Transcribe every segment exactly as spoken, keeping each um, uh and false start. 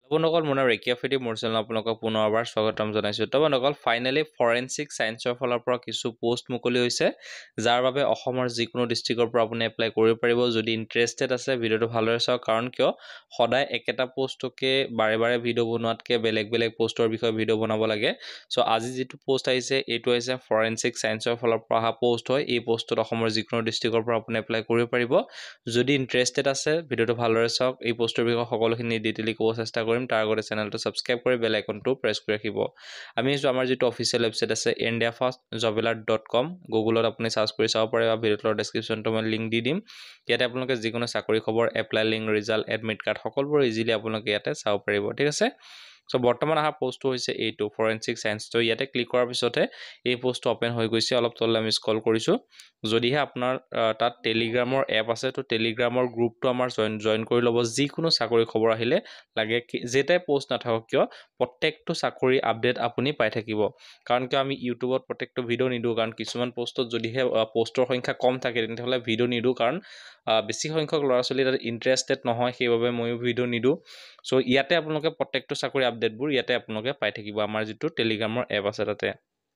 বন্ধুসকল মোৰ নাম ৰেকিআফ্ৰেডি মোৰ চেনেলত আপোনালোকক পুনৰবাৰ স্বাগতম জনাইছোঁ। তো বন্ধুসকল ফাইনেলি ফৰেনচিক সায়েন্সৰ ফালৰ পৰা কিছু পোষ্ট মুকলি হৈছে, যাৰ বাবে অসমৰ যিকোনো ডিষ্ট্ৰিক্টৰ পৰা আপুনি এপ্লাই কৰিব পাৰিব। যদি ইণ্টাৰেষ্টেড আছে ভিডিঅ'টো ভালদৰে চাওক, কাৰণ কিয় সদায় একেটা পোষ্টকে বাৰে বাৰে ভিডিঅ' বনোৱাতকৈ বেলেগ বেলেগ পোষ্টৰ বিষয়ে ভিডিঅ' বনাব লাগে। চ' আজি যিটো পোষ্ট আহিছে এইটো হৈছে ফৰেনচিক সায়েন্সৰ ফালৰ পৰা অহা পোষ্ট হয়। এই পোষ্টত অসমৰ যিকোনো ডিষ্ট্ৰিক্টৰ পৰা আপুনি এপ্লাই কৰিব পাৰিব। যদি ইণ্টাৰেষ্টেড আছে ভিডিঅ'টো ভালদৰে চাওক। এই পোষ্টৰ বিষয়ে সকলোখিনি ডিটেইলি ক'ব চেষ্টা কৰিম। তাৰ আগতে চেনেলটো সাবস্ক্ৰাইব কৰি বেল আইকনটো প্ৰেছ কৰি ৰাখিব। আমি আমাৰ যিটো অফিচিয়েল ৱেবছাইট আছে India first job alert dot com, গুগলত আপুনি সাৰ্চ কৰি চাব পাৰে বা ভিডিঅ'ৰ ডেছক্ৰিপশ্যনটো মই লিংক দি দিম। ইয়াতে আপোনালোকে যিকোনো চাকৰি খবৰ, apply link, result, admit card সকলোবোৰ ইজিলি আপোনালোকে ইয়াতে চাব পাৰিব। ঠিক আছে। সো বৰ্তমান অহা পোষ্টটো হৈছে এইটো ফৰেনচিক সায়েন্স। তো ইয়াতে ক্লিক কৰাৰ পিছতহে এই পোষ্টটো ওপেন হৈ গৈছে। অলপ তললৈ আমি স্ক্ৰল কৰিছোঁ। যদিহে আপোনাৰ তাত টেলিগ্ৰামৰ এপ আছে তো টেলিগ্ৰামৰ গ্ৰুপটো আমাৰ জইন জইন কৰি ল'ব। যিকোনো চাকৰি খবৰ আহিলে লাগে যেটাই পোষ্ট নাথাকক কিয় প্ৰত্যেকটো চাকৰি আপডেট আপুনি পাই থাকিব। কাৰণ কিয় আমি ইউটিউবত প্ৰত্যেকটো ভিডিঅ' নিদিওঁ, কাৰণ কিছুমান পোষ্টত যদিহে পোষ্টৰ সংখ্যা কম থাকে তেতিয়াহ'লে ভিডিঅ' নিদিওঁ, কাৰণ বেছি সংখ্যক ল'ৰা ছোৱালী তাত ইণ্টাৰেষ্টেড নহয়, সেইবাবে ময়ো ভিডিঅ' নিদিওঁ। চ' ইয়াতে আপোনালোকে প্ৰত্যেকটো চাকৰি আপডেটবোৰ ইয়াতে আপোনালোকে পাই থাকিব আমাৰ যিটো টেলিগ্ৰামৰ এপ আছে তাতে।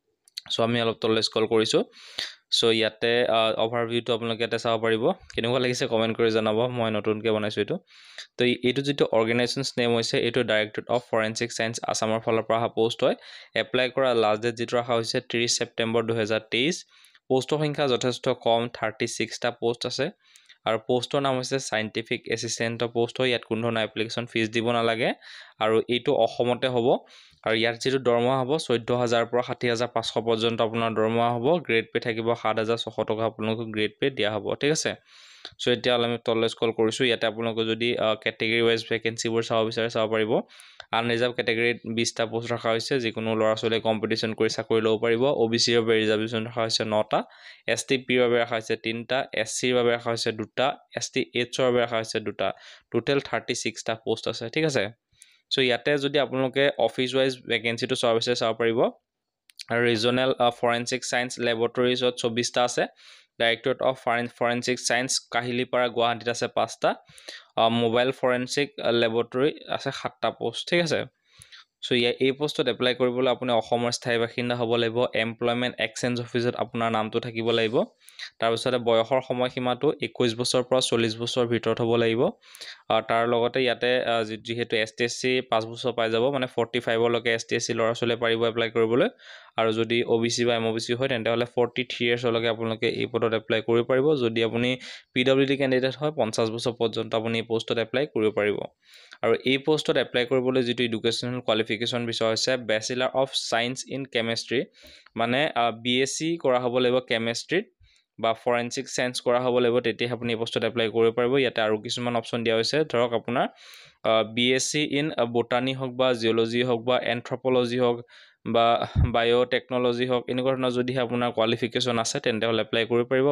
চ' আমি অলপ তললৈ স্ক্ৰল কৰিছোঁ। চ' ইয়াতে অভাৰভিউটো আপোনালোকে ইয়াতে চাব পাৰিব। কেনেকুৱা লাগিছে কমেণ্ট কৰি জনাব, মই নতুনকৈ বনাইছোঁ এইটো। তো এইটো যিটো অৰ্গেনাইজেশ্যনছ নেম হৈছে এইটো ডাইৰেক্টৰেট অফ ফৰেনচিক সায়েন্স আছামৰ ফালৰ পৰা অহা পোষ্ট হয়। এপ্লাই কৰা লাষ্ট ডেট যিটো ৰখা হৈছে ত্ৰিছ ছেপ্টেম্বৰ দুহেজাৰ তেইছ। পোষ্টৰ সংখ্যা যথেষ্ট কম, থাৰ্টি ছিক্সটা পোষ্ট আছে। আৰু পোষ্টৰ নাম হৈছে চাইণ্টিফিক এছিষ্টেণ্টৰ পোষ্ট হয়। ইয়াত কোনো ধৰণৰ এপ্লিকেশ্যন ফিজ দিব নালাগে আৰু এইটো অসমতে হ'ব। আৰু ইয়াত যিটো দৰমহা হ'ব চৈধ্য হাজাৰৰ পৰা ষাঠি হাজাৰ পাঁচশ পৰ্যন্ত আপোনাৰ দৰমহা হ'ব। গ্ৰেড পে থাকিব সাত হাজাৰ ছশ টকা আপোনালোকক গ্ৰেড পে দিয়া হ'ব। ঠিক আছে। চ' এতিয়া আমি তললৈ স্ক্ৰল কৰিছোঁ। ইয়াতে আপোনালোকে যদি কেটেগৰী ৱাইজ ভেকেঞ্চিবোৰ চাব বিচাৰে চাব পাৰিব। আনৰিজাৰ্ভ কেটেগৰীত বিছটা পোষ্ট ৰখা হৈছে, যিকোনো ল'ৰা ছোৱালীয়ে কম্পিটিশ্যন কৰি চাকৰি ল'ব পাৰিব। অ' বি চিৰ বাবে ৰিজাৰ্ভেশ্যন ৰখা হৈছে নটা, এছ টি পিৰ বাবে ৰখা হৈছে তিনিটা, এছ চিৰ বাবে ৰখা হৈছে দুটা, এছ টি এইচৰ বাবে ৰখা হৈছে দুটা। টোটেল থাৰ্টি ছিক্সটা পোষ্ট আছে। ঠিক আছে। চ' ইয়াতে যদি আপোনালোকে অফিচ ৱাইজ ভেকেঞ্চিটো চাব বিচাৰে চাব পাৰিব। আৰু ৰিজনেল ফৰেনচিক সায়েন্স লেবৰেটৰীজত চৌবিছটা আছে। Directorate of foreign forensic science Kahilipara গুৱাহাটীত আছে পাঁচটা। মোবাইল ফৰেনচিক লেবৰেটৰী আছে সাতটা পোষ্ট। ঠিক আছে। চ' ইয়াৰ এই পোষ্টত এপ্লাই কৰিবলৈ আপুনি অসমৰ স্থায়ী বাসিন্দা হ'ব লাগিব। এমপ্লয়মেণ্ট এক্সচেঞ্জ অফিচত আপোনাৰ নামটো থাকিব লাগিব। তাৰপিছতে বয়সৰ সময়সীমাটো একৈছ বছৰৰ পৰা চল্লিছ বছৰৰ ভিতৰত হ'ব লাগিব। তাৰ লগতে ইয়াতে যিহেতু এছ টি এছ চি পাঁচ বছৰ পাই যাব, মানে ফৰ্টি ফাইভলৈকে এছ টি এছ চি ল'ৰা ছোৱালীয়ে পাৰিব এপ্লাই কৰিবলৈ। আৰু যদি অ' বি চি বা এম অ' বি চি হয় তেন্তে হ'লে ফৰ্টি থ্ৰী ইয়াৰ্ছলৈকে আপোনালোকে এই পদত এপ্লাই কৰিব পাৰিব। যদি আপুনি পি ডব্লিউ ডি কেণ্ডিডেট হয় পঞ্চাছ বছৰ পৰ্যন্ত আপুনি এই পোষ্টত এপ্লাই কৰিব পাৰিব। আৰু এই পোষ্টত এপ্লাই কৰিবলৈ যিটো এডুকেশ্যনেল কোৱালিফিকেশ্যন বিচৰা হৈছে bachelor of science in chemistry, মানে বি এছ চি কৰা হ'ব লাগিব কেমেষ্ট্ৰিত বা ফৰেনচিক সায়েন্স কৰা হ'ব লাগিব, তেতিয়াহে আপুনি এই পোষ্টত এপ্লাই কৰিব পাৰিব। ইয়াতে আৰু কিছুমান অপশ্যন দিয়া হৈছে, ধৰক আপোনাৰ B S C in botany হওক বা জিঅ'লজি হওক বা এনথ্ৰপলজি হওক বা বায়'টেকনলজি হওক, এনেকুৱা ধৰণৰ যদিহে আপোনাৰ কোৱালিফিকেশ্যন আছে তেন্তে হ'লে এপ্লাই কৰিব পাৰিব।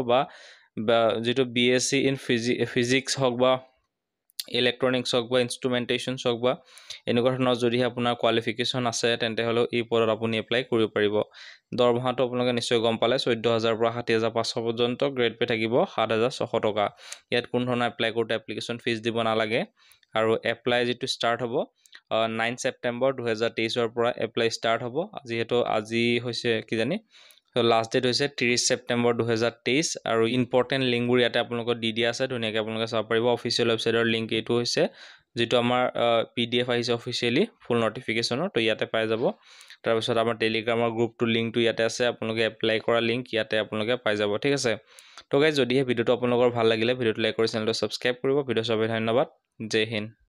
বা যিটো বি এছ চি ইন ফিজি ফিজিক্স হওক বা ইলেক্ট্ৰনিক্স হওক বা ইনষ্ট্ৰুমেণ্টেশ্যনছ হওক বা এনেকুৱা ধৰণৰ যদিহে আপোনাৰ কোৱালিফিকেশ্যন আছে তেন্তে হ'লেও এই পদত আপুনি এপ্লাই কৰিব পাৰিব। দৰমহাটো আপোনালোকে নিশ্চয় গম পালে, চৈধ্য হাজাৰৰ পৰা ষাঠি হাজাৰ পাঁচশ পৰ্যন্ত, গ্ৰেড পে থাকিব সাত হাজাৰ ছশ টকা। ইয়াত কোনো ধৰণৰ এপ্লাই কৰোঁতে এপ্লিকেশ্যন ফিজ দিব নালাগে। আৰু এপ্লাই যিটো ষ্টাৰ্ট হ'ব নাইন ছেপ্টেম্বৰ দুহেজাৰ তেইছৰ পৰা এপ্লাই ষ্টাৰ্ট হ'ব। যিহেতু আজি হৈছে কিজানি লাষ্ট ডেট হৈছে ত্ৰিছ ছেপ্টেম্বৰ দুহেজাৰ তেইছ। আৰু ইম্পৰ্টেণ্ট লিংকবোৰ ইয়াতে আপোনালোকক দি দিয়া আছে, ধুনীয়াকৈ আপোনালোকে চাব পাৰিব। অফিচিয়েল ৱেবছাইটৰ লিংক এইটো হৈছে, যিটো আমাৰ পি ডি এফ আহিছে অফিচিয়েলি ফুল নটিফিকেশ্যনৰ, তো ইয়াতে পাই যাব। তাৰপিছত আমাৰ টেলিগ্ৰামৰ গ্ৰুপটোৰ লিংকটো ইয়াতে আছে, আপোনালোকে এপ্লাই কৰা লিংক ইয়াতে আপোনালোকে পাই যাব। ঠিক আছে। তো গাইজ যদিহে ভিডিঅ'টো আপোনালোকৰ ভাল লাগিলে ভিডিঅ'টো লাইক কৰি চেনেলটো ছাবস্ক্ৰাইব কৰিব। ভিডিঅ' চাবলৈ ধন্যবাদ। জয় হিন্দ।